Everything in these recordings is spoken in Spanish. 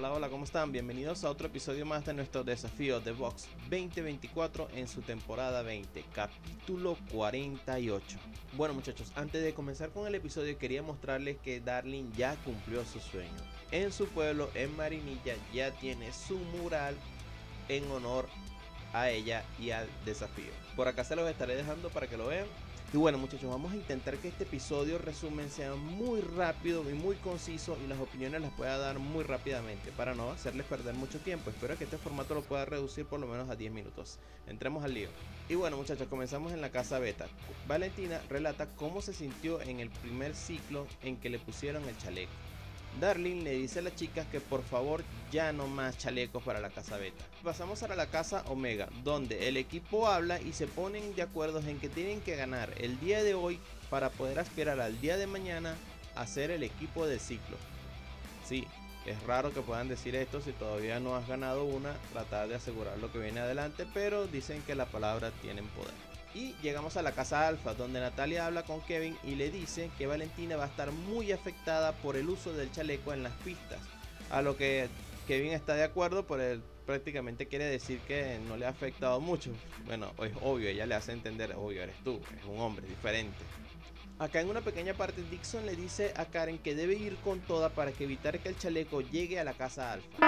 Hola, ¿cómo están? Bienvenidos a otro episodio más de nuestro desafío de Box 2024 en su temporada 20, capítulo 48. Bueno muchachos, antes de comenzar con el episodio quería mostrarles que Darling ya cumplió su sueño. En su pueblo, en Marinilla, ya tiene su mural en honor a ella y al desafío. Por acá se los estaré dejando para que lo vean. Y bueno muchachos, vamos a intentar que este episodio resumen sea muy rápido y muy conciso y las opiniones las pueda dar muy rápidamente para no hacerles perder mucho tiempo. Espero que este formato lo pueda reducir por lo menos a 10 minutos. Entremos al lío. Y bueno muchachos, comenzamos en la casa Beta. Valentina relata cómo se sintió en el primer ciclo en que le pusieron el chaleco. Darling le dice a las chicas que por favor ya no más chalecos para la casa Beta. Pasamos a la casa Omega, donde el equipo habla y se ponen de acuerdo en que tienen que ganar el día de hoy para poder aspirar al día de mañana a ser el equipo del ciclo. Sí, es raro que puedan decir esto si todavía no has ganado una, tratar de asegurar lo que viene adelante, pero dicen que las palabras tienen poder. Y llegamos a la casa Alfa, donde Natalia habla con Kevin y le dice que Valentina va a estar muy afectada por el uso del chaleco en las pistas. A lo que Kevin está de acuerdo, pero él prácticamente quiere decir que no le ha afectado mucho. Bueno, es obvio, ella le hace entender, obvio, eres tú, es un hombre diferente. Acá en una pequeña parte Dixon le dice a Karen que debe ir con toda para que evitar que el chaleco llegue a la casa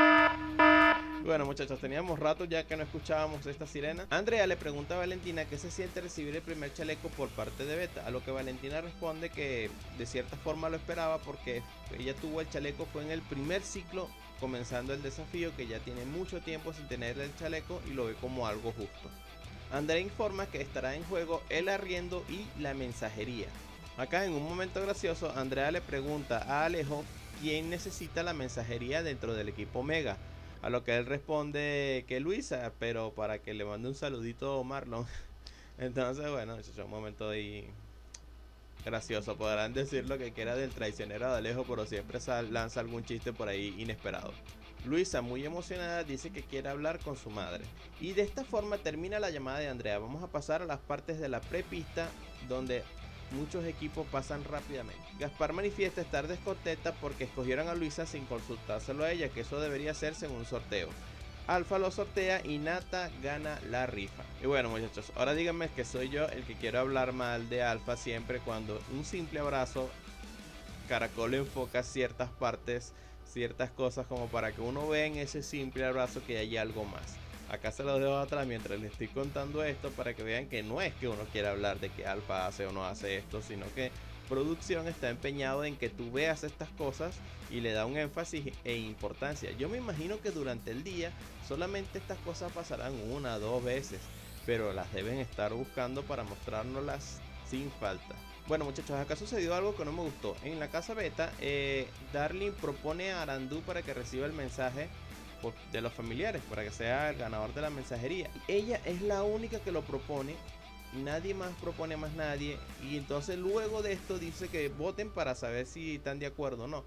Alfa. Bueno muchachos, teníamos rato ya que no escuchábamos esta sirena. Andrea le pregunta a Valentina qué se siente recibir el primer chaleco por parte de Beta, a lo que Valentina responde que de cierta forma lo esperaba porque ella tuvo el chaleco fue en el primer ciclo comenzando el desafío, que ya tiene mucho tiempo sin tener el chaleco y lo ve como algo justo. Andrea informa que estará en juego el arriendo y la mensajería. Acá en un momento gracioso, Andrea le pregunta a Alejo quién necesita la mensajería dentro del equipo Omega, a lo que él responde que Luisa, pero para que le mande un saludito a Marlon. Entonces bueno, es un momento ahí gracioso, podrán decir lo que quiera del traicionero de Alejo, pero siempre lanza algún chiste por ahí inesperado. Luisa, muy emocionada, dice que quiere hablar con su madre. Y de esta forma termina la llamada de Andrea. Vamos a pasar a las partes de la prepista donde muchos equipos pasan rápidamente. Gaspar manifiesta estar descontenta porque escogieron a Luisa sin consultárselo a ella, que eso debería hacerse en un sorteo. Alfa lo sortea y Nata gana la rifa. Y bueno muchachos, ahora díganme que soy yo el que quiero hablar mal de Alfa siempre cuando un simple abrazo Caracol enfoca ciertas partes, ciertas cosas como para que uno vea en ese simple abrazo que hay algo más. Acá se los dejo atrás mientras les estoy contando esto para que vean que no es que uno quiera hablar de que Alfa hace o no hace esto, sino que producción está empeñado en que tú veas estas cosas y le da un énfasis e importancia. Yo me imagino que durante el día solamente estas cosas pasarán una o dos veces, pero las deben estar buscando para mostrárnoslas sin falta. Bueno muchachos, acá sucedió algo que no me gustó. En la casa Beta, Darling propone a Arandú para que reciba el mensaje de los familiares, para que sea el ganador de la mensajería. Ella es la única que lo propone, nadie más propone más nadie. Y entonces luego de esto dice que voten para saber si están de acuerdo o no.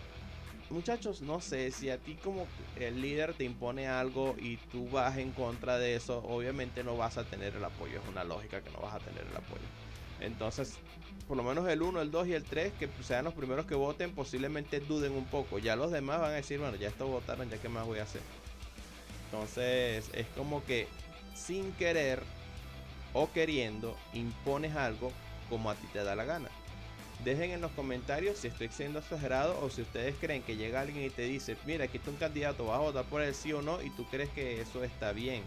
Muchachos, no sé, si a ti como el líder te impone algo y tú vas en contra de eso, obviamente no vas a tener el apoyo, es una lógica que no vas a tener el apoyo. Entonces, por lo menos el 1, el 2 y el 3, que sean los primeros que voten, posiblemente duden un poco. Ya los demás van a decir, bueno, ya estos votaron, ya qué más voy a hacer. Entonces, es como que sin querer o queriendo impones algo como a ti te da la gana. Dejen en los comentarios si estoy siendo exagerado o si ustedes creen que llega alguien y te dice, mira, aquí está un candidato, vas a votar por él sí o no, y tú crees que eso está bien,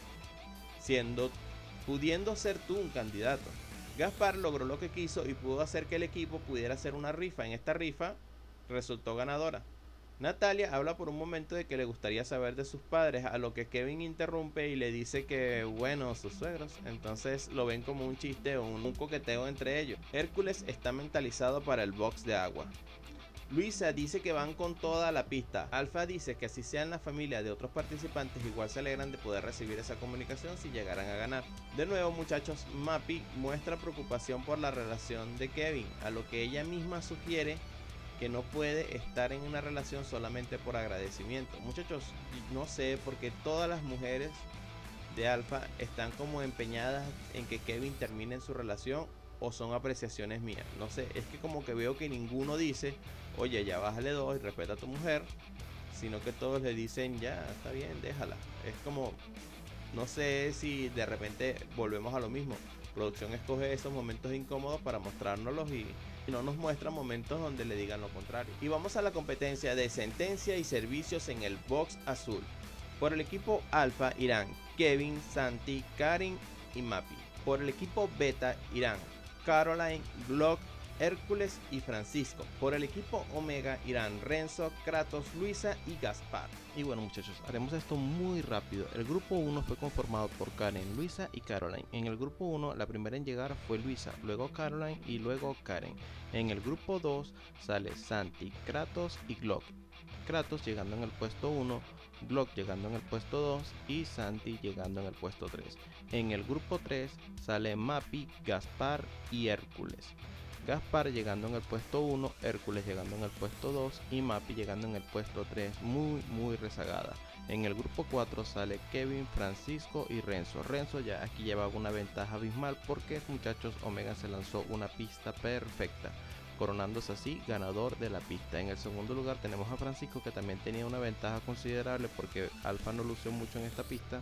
pudiendo ser tú un candidato. Gaspar logró lo que quiso y pudo hacer que el equipo pudiera hacer una rifa. En esta rifa resultó ganadora. Natalia habla por un momento de que le gustaría saber de sus padres, a lo que Kevin interrumpe y le dice que, bueno, sus suegros. Entonces lo ven como un chiste o un coqueteo entre ellos. Hércules está mentalizado para el box de agua. Luisa dice que van con toda la pista. Alfa dice que así sean la familia de otros participantes, igual se alegran de poder recibir esa comunicación si llegaran a ganar. De nuevo muchachos, Mappy muestra preocupación por la relación de Kevin, a lo que ella misma sugiere que no puede estar en una relación solamente por agradecimiento. Muchachos, no sé por qué todas las mujeres de Alfa están como empeñadas en que Kevin termine en su relación, o son apreciaciones mías. No sé, es que como que veo que ninguno dice, oye, ya bájale dos y respeta a tu mujer. sino que todos le dicen ya, está bien, déjala. Es como, no sé si de repente volvemos a lo mismo. Producción escoge esos momentos incómodos para mostrárnoslos y no nos muestra momentos donde le digan lo contrario. Y vamos a la competencia de sentencia y servicios en el box azul. Por el equipo Alfa irán Kevin, Santi, Karin y Mappy. Por el equipo Beta irán Caroline, Glock, Hércules y Francisco. Por el equipo Omega irán Renzo, Kratos, Luisa y Gaspar. Y bueno muchachos, haremos esto muy rápido. El grupo 1 fue conformado por Karen, Luisa y Caroline. En el grupo 1 la primera en llegar fue Luisa, luego Caroline y luego Karen. En el grupo 2 sale Santi, Kratos y Glock. Kratos llegando en el puesto 1, Glock llegando en el puesto 2 y Santi llegando en el puesto 3. En el grupo 3 sale Mappy, Gaspar y Hércules. Gaspar llegando en el puesto 1, Hércules llegando en el puesto 2 y Mappy llegando en el puesto 3, muy rezagada. En el grupo 4 sale Kevin, Francisco y Renzo. Renzo ya aquí llevaba una ventaja abismal porque muchachos Omega se lanzó una pista perfecta, coronándose así ganador de la pista. En el segundo lugar tenemos a Francisco, que también tenía una ventaja considerable porque Alfa no lució mucho en esta pista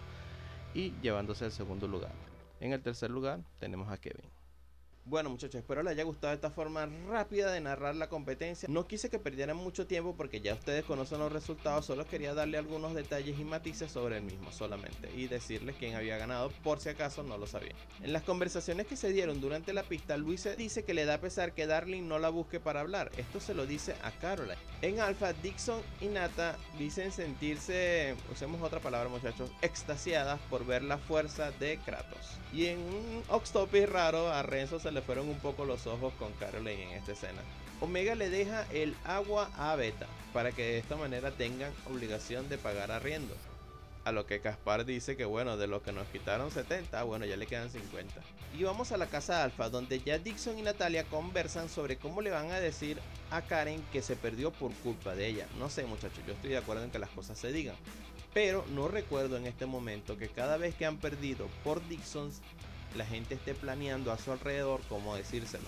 y llevándose el segundo lugar. En el tercer lugar tenemos a Kevin. Bueno muchachos, espero les haya gustado esta forma rápida de narrar la competencia. No quise que perdieran mucho tiempo porque ya ustedes conocen los resultados. Solo quería darle algunos detalles y matices sobre el mismo solamente, y decirles quién había ganado por si acaso no lo sabían. En las conversaciones que se dieron durante la pista, Luisa dice que le da pesar que Darling no la busque para hablar. Esto se lo dice a Caroline. En Alpha, Dixon y Nata dicen sentirse, usemos otra palabra muchachos, extasiadas por ver la fuerza de Kratos. Y en un off-topic raro a Renzo se le fueron un poco los ojos con Caroline en esta escena. Omega le deja el agua a Beta para que de esta manera tengan obligación de pagar arriendo. A lo que Gaspar dice que bueno, de lo que nos quitaron 70, bueno, ya le quedan 50. Y vamos a la casa Alfa, donde ya Dixon y Natalia conversan sobre cómo le van a decir a Karen que se perdió por culpa de ella. No sé muchachos, yo estoy de acuerdo en que las cosas se digan, pero no recuerdo en este momento que cada vez que han perdido por Dixon, la gente esté planeando a su alrededor cómo decírselo.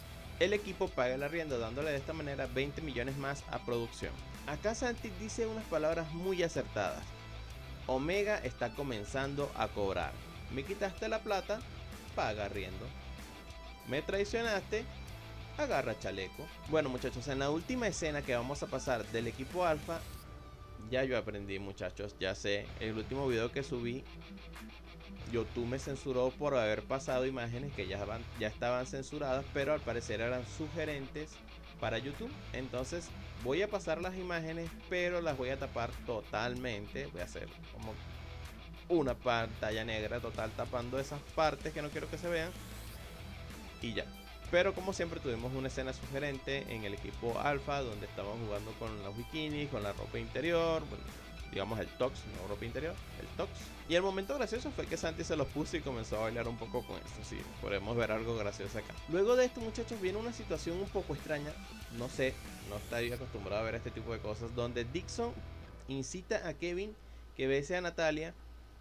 El equipo paga el arriendo dándole de esta manera 20 millones más a producción. Acá Santi dice unas palabras muy acertadas. Omega está comenzando a cobrar. Me quitaste la plata, paga arriendo. Me traicionaste, agarra chaleco. Bueno muchachos, en la última escena que vamos a pasar del equipo Alfa, ya yo aprendí muchachos, ya sé, el último video que subí, YouTube me censuró por haber pasado imágenes que ya estaban censuradas, pero al parecer eran sugerentes para YouTube. Entonces voy a pasar las imágenes, pero las voy a tapar totalmente. Voy a hacer como una pantalla negra total tapando esas partes que no quiero que se vean y ya. Pero como siempre tuvimos una escena sugerente en el equipo Alfa, donde estaban jugando con los bikinis, con la ropa interior, bueno, digamos el tox, no ropa interior, el tox. Y el momento gracioso fue que Santi se los puso y comenzó a bailar un poco con esto. Sí, podemos ver algo gracioso acá. Luego de esto muchachos viene una situación un poco extraña. No sé, no estaría acostumbrado a ver este tipo de cosas, donde Dixon incita a Kevin que bese a Natalia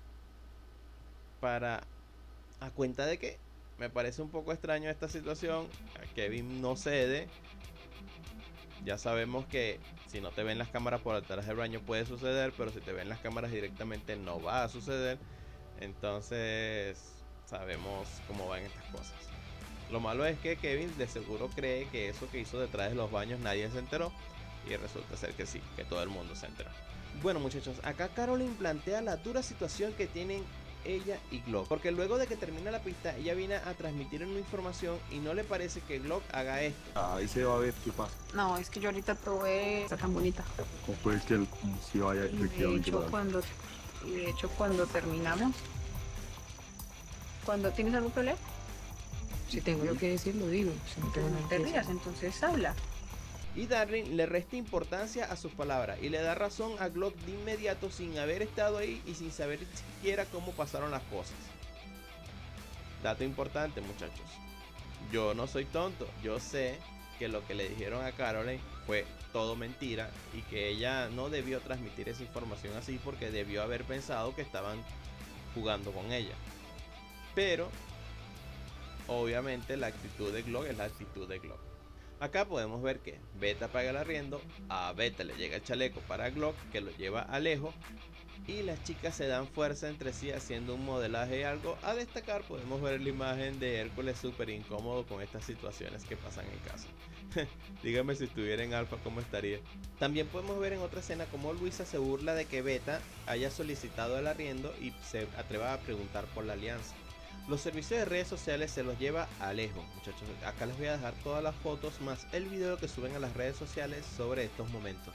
para... ¿A cuenta de qué? Me parece un poco extraño esta situación. Kevin no cede. Ya sabemos que si no te ven las cámaras por detrás del baño puede suceder, pero si te ven las cámaras directamente no va a suceder. Entonces sabemos cómo van estas cosas. Lo malo es que Kevin de seguro cree que eso que hizo detrás de los baños nadie se enteró, y resulta ser que sí, que todo el mundo se enteró. Bueno muchachos, acá Caroline plantea la dura situación que tienen ella y Glock, porque luego de que termina la pista ella viene a transmitir una información y no le parece que Glock haga esto. Ahí se va a ver qué pasa. No, es que yo ahorita probé, está tan bonita. ¿Cómo puede que él sí vaya efectivamente? De hecho, cuando terminamos, cuando tienes algún problema, si tengo yo que decir, lo digo. Si no tengo nada que decir, entonces habla. Y Darling le resta importancia a sus palabras y le da razón a Glock de inmediato, sin haber estado ahí y sin saber siquiera cómo pasaron las cosas. Dato importante muchachos, yo no soy tonto, yo sé que lo que le dijeron a Caroline fue todo mentira y que ella no debió transmitir esa información así porque debió haber pensado que estaban jugando con ella. Pero obviamente la actitud de Glock es la actitud de Glock. Acá podemos ver que Beta paga el arriendo, a Beta le llega el chaleco para Glock que lo lleva a Alejo y las chicas se dan fuerza entre sí haciendo un modelaje. Algo a destacar, podemos ver la imagen de Hércules súper incómodo con estas situaciones que pasan en casa. Dígame si estuviera en Alfa cómo estaría. También podemos ver en otra escena cómo Luisa se burla de que Beta haya solicitado el arriendo y se atreva a preguntar por la alianza. Los servicios de redes sociales se los lleva Alejo, muchachos. Acá les voy a dejar todas las fotos más el video que suben a las redes sociales sobre estos momentos.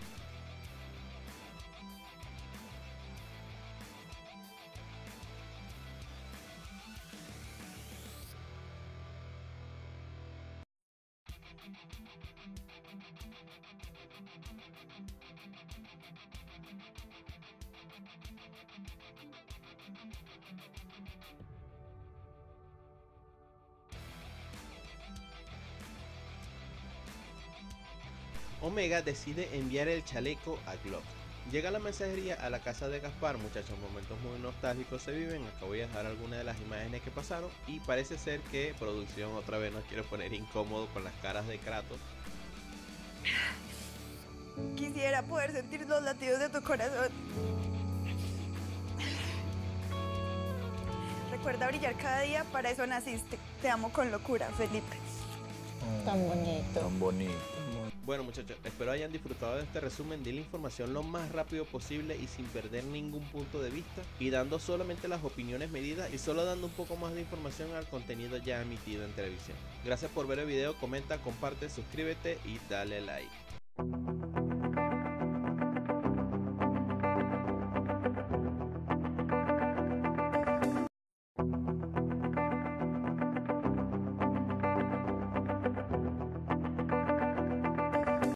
Omega decide enviar el chaleco a Glock. Llega la mensajería a la casa de Gaspar, muchachos, momentos muy nostálgicos se viven. Acá voy a dejar algunas de las imágenes que pasaron y parece ser que producción otra vez nos quiere poner incómodo con las caras de Kratos. Quisiera poder sentir los latidos de tu corazón. Recuerda brillar cada día, para eso naciste. Te amo con locura, Felipe. Tan bonito. Tan bonito. Bueno, muchachos, espero hayan disfrutado de este resumen de la información lo más rápido posible y sin perder ningún punto de vista y dando solamente las opiniones medidas y solo dando un poco más de información al contenido ya emitido en televisión. Gracias por ver el video, comenta, comparte, suscríbete y dale like.